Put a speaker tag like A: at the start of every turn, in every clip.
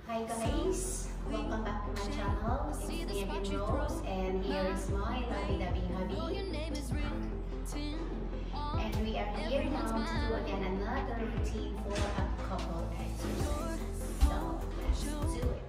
A: Hi guys, welcome back to my channel. It's me again, Rose, and here's my lovey-dovey hubby. And we are here now to do again another routine for a couple exercise. So let's do it.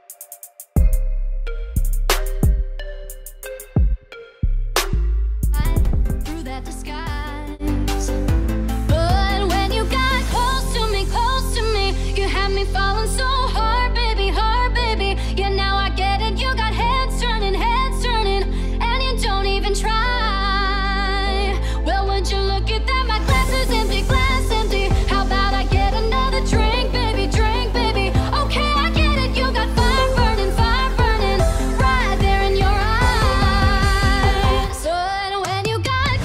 B: Through that disguise, but when you got close to me, you had me falling so hard, baby, yeah, now I get it. You got heads turning, and you don't even try. Well, would you look at that? My glass is empty, How about I get another drink, baby, Okay, I get it. You got fire burning, right there in your eyes. But when you got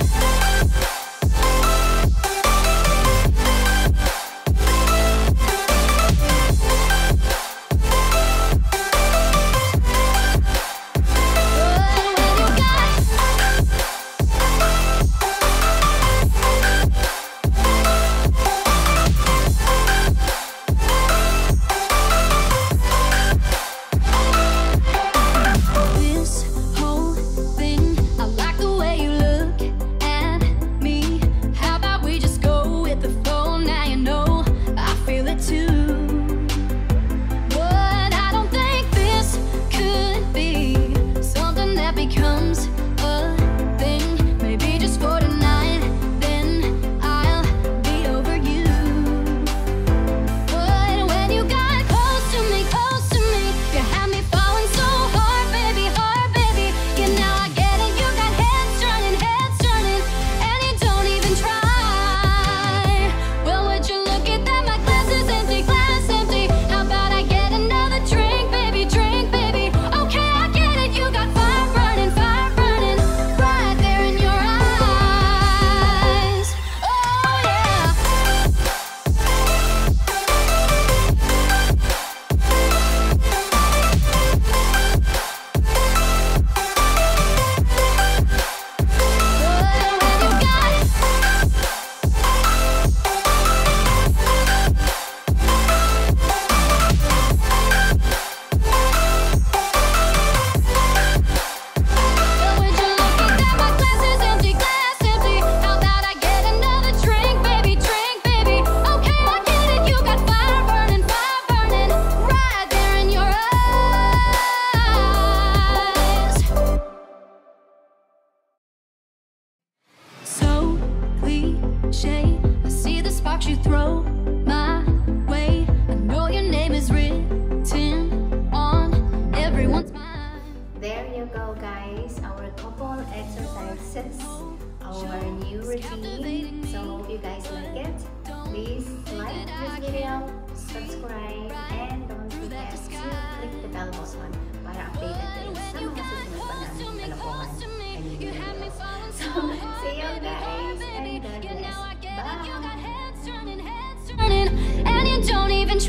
B: I see the sparks you throw my way. I know your name is written on everyone's mind.
A: There you go guys, our couple exercises, our new routine. So if you guys like it, please like this video, subscribe, and don't forget to click the bell button para updated kayo sa mga susunod pa namin kalokohan and videos. So see you guys, and God bless. Bye!
B: And you don't even